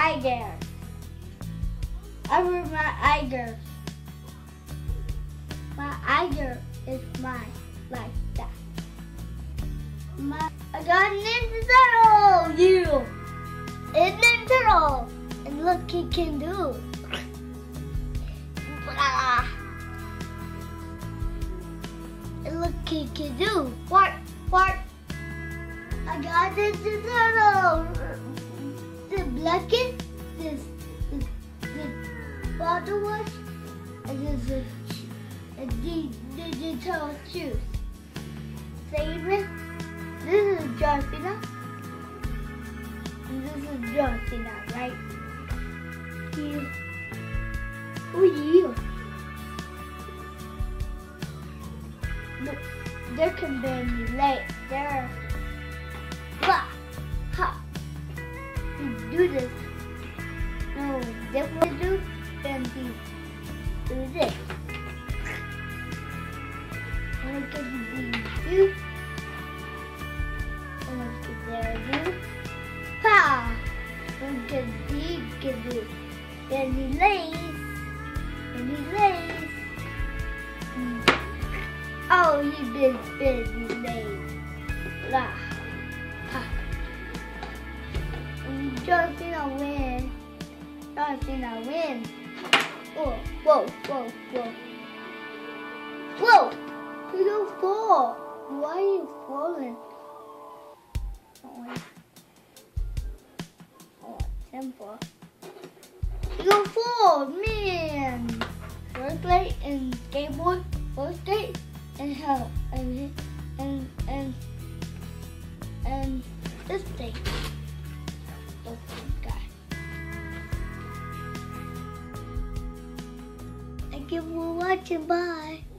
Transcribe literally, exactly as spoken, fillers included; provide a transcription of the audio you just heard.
Iger. Over my Iger. My Iger is mine, like that. My, I got a Ninja Turtle! You! It's Ninja Turtle! And look, he can do. Blah. And look, he can do. What? What? I got a Ninja Turtle! The blanket, this, this, the bottle wash, and this is a, a D, digital shoes. Favorite? This is Chirstopher. And this is Chirstopher, right? Here. Oh, yeah. Look, there can be any light there. Blah. Ha. You do this. No, this will do. Then you do this. And look at you do. And look at there do. Ha! Look at you can do. Then he lays. Then he lays. Oh, he been busy lays. Blah. Ha. Chirstopher win. Chirstopher win. Whoa, whoa, whoa, whoa. Whoa! You don't fall. Why are you falling? Oh, wait. Oh, simple. You don't fall, man. First plate and skateboard, first skate, and how, and and and and this thing. Guy. Thank you for watching. Bye.